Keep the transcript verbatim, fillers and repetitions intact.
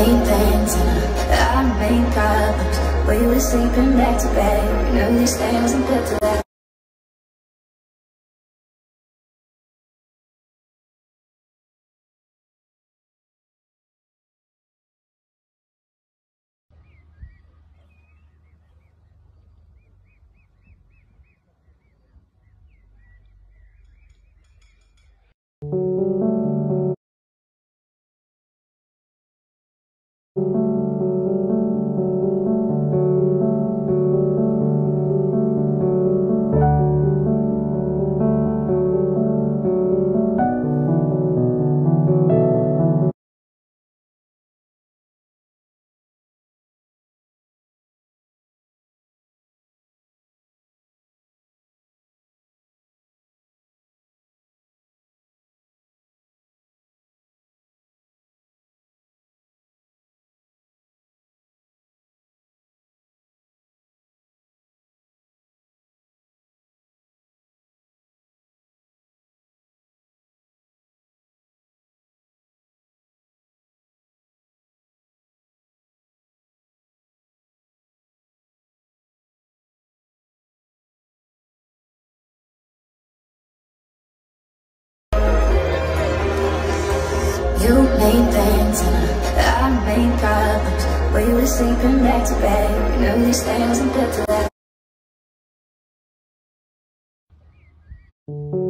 made plans and I, I made problems. We were sleeping back to back. Knew this day wasn't built to last. You made plans and I, I made problems. We were sleeping back to back. Knew this day wasn't built to last.